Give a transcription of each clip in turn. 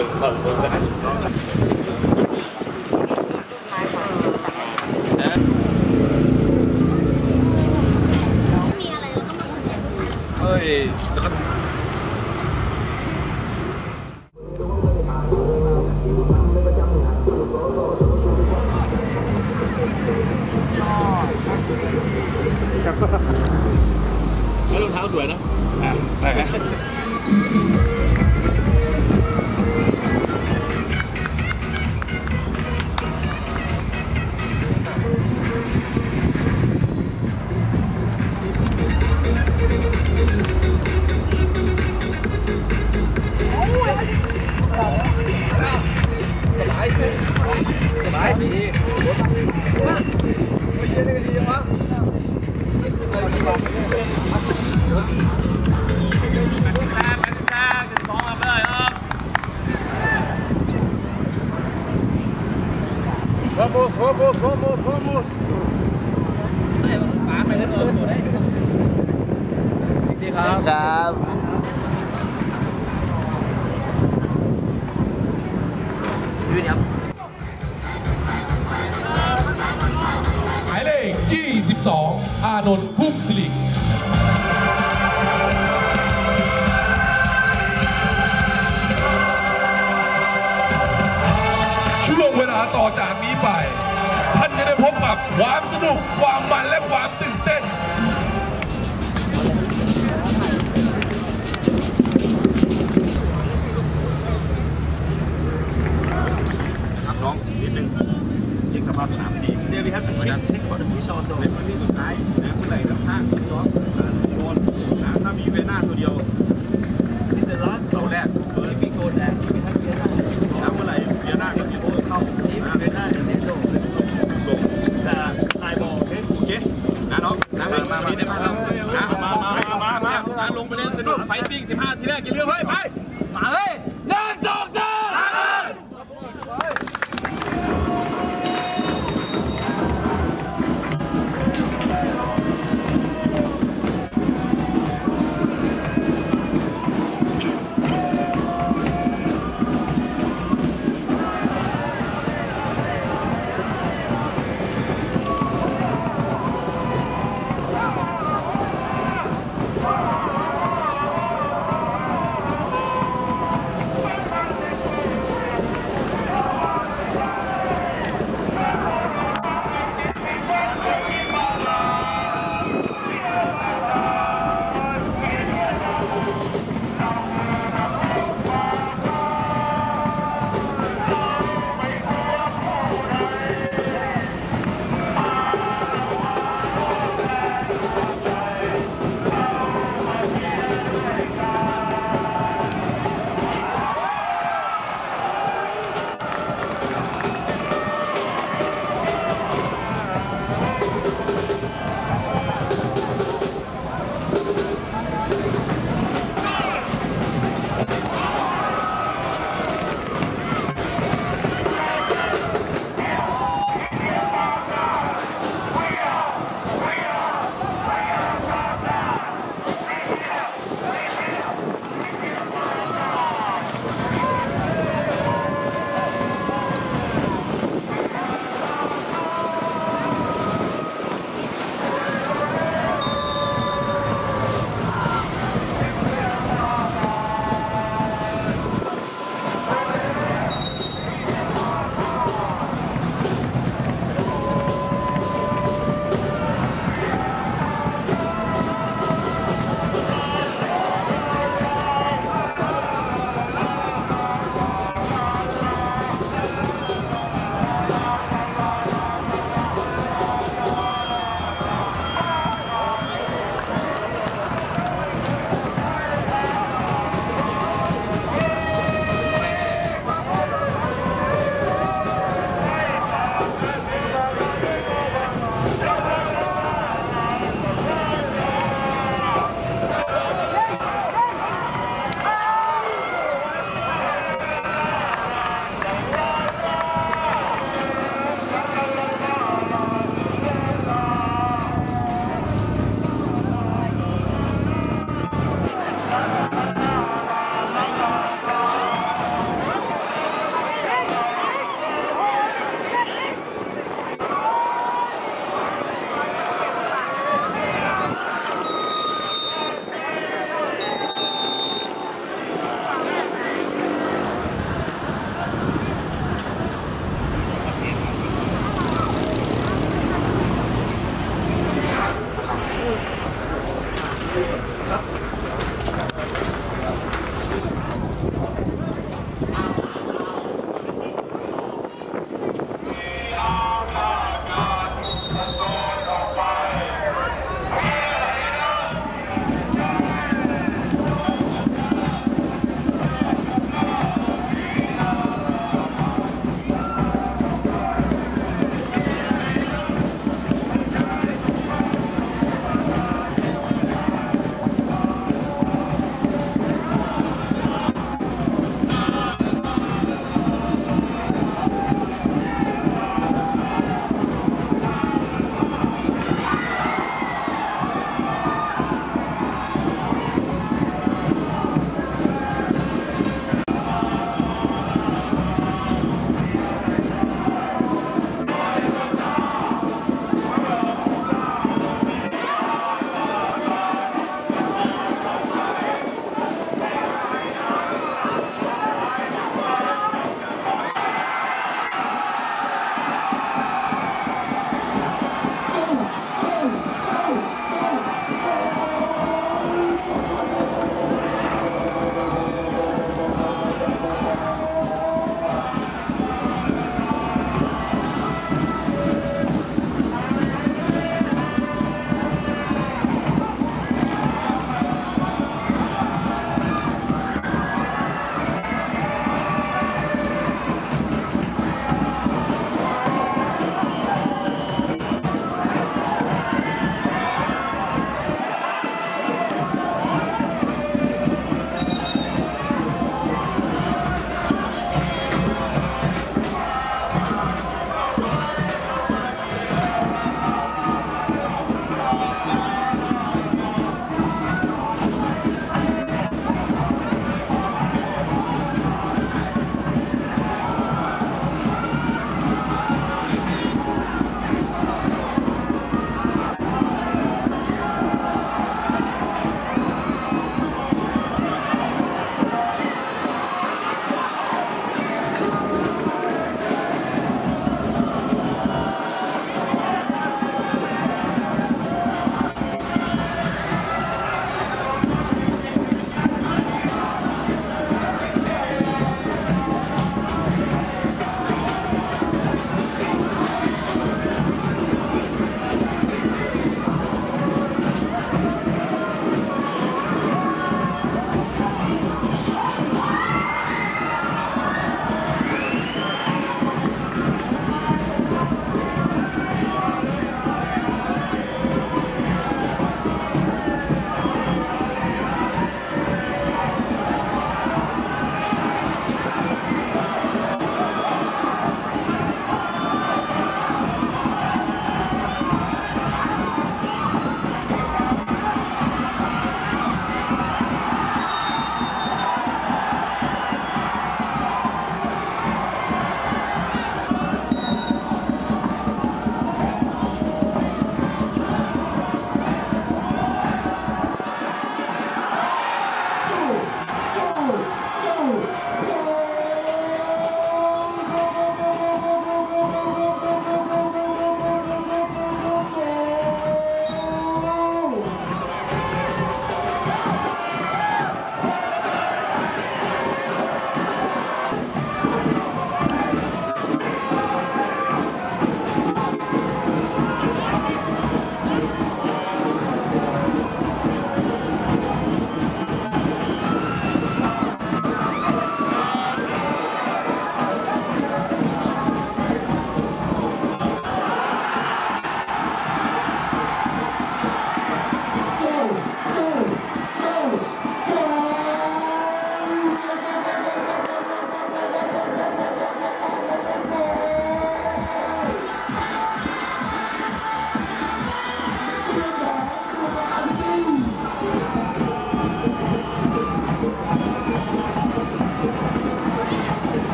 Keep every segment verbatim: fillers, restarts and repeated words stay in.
กิดสองคนได้เฮ้ยแล้วรองเท้าสวยนะอ่ะได้ไหมสบายสบายดีไม่เยอะเลยดีจังวะVamos, vamos, vamos, vamos. ป๋าไปแล้วตัวได้ดีครับครับยืนครับหมายเลขยี่สิบสองอานนท์พุ่มสิริช่วงเวลาต่อจากนี้ไปท่านจะได้พบกับความสนุกความมันและความตื่นเต้นครับน้องนิดนึงเช็คสภาพสนามดีเดี๋ยวพี่ครับเช็คเช็คก่อนที่โชว์โซ่ในพื้นที่สุดท้ายนะเมื่อไหร่กับข้างซ้อมโดนนะถ้ามีเวน่าตัวเดียวที่จะล้อเสาแรกเออมีโกนแดงมีทั้งเวน่าแล้วเมื่อไหร่เวน่าก็มีโอ้เข้าที่เวน่าจะติดโซ่ลงแต่ลายบอลโอเคโอเคนะน้องนะมามามามานะมามามามามาลงไปเล่นสนุกไฟติ้งสิบห้าทีแรกกินเรื่องเฮ้ยไปมาเลยหนึ่งสองสาม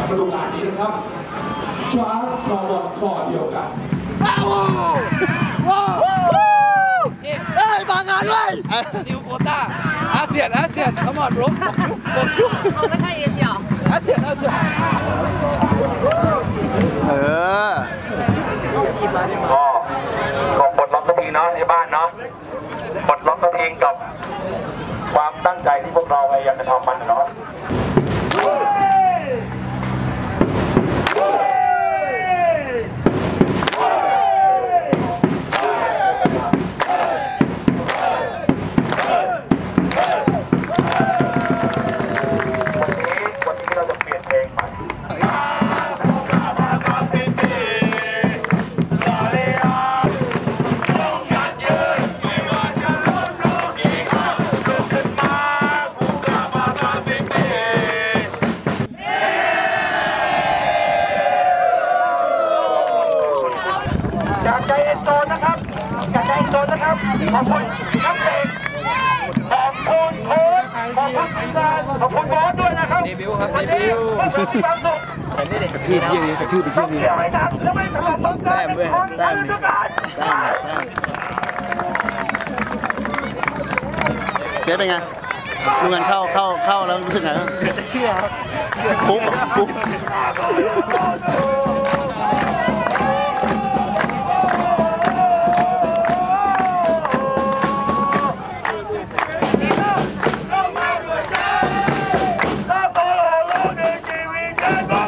ฤดูกาลนี้นะครับชาร์จคอบอลข้อเดียวกันเฮ้ยมางานเลยนิวโคต้าอาเซียนอาเซียนทั้งหมดรวมรวมชุ่มไม่ใช่เอเชียอาเซียนอาเซียนเออก็ก็ปลดล็อกตัวเองเนาะในบ้านเนาะปลดล็อกตัวเองกับความตั้งใจที่พวกเราพยายามจะทำมันเนาะจากใจเอ็นโซนนะครับจากใจเอ็นโซนนะครับขอบคุณนักเพลงขอบคุณโค้ชขอบคุณทีมงานขอบคุณบอสด้วยนะครับเดบิวต์ครับเดบิวต์มีความสุขแต่นี่เด็กกระทืบเยี่ยนี้กระทืบไปเยี่ยนี้แต้มเว้ยแต้มแต้มแต้มเจ๊เป็นไงดูงานเข้าเข้าเข้าแล้วรู้สึกไงบ้างจะเชื่อครับคุ้มคุ้ม Go!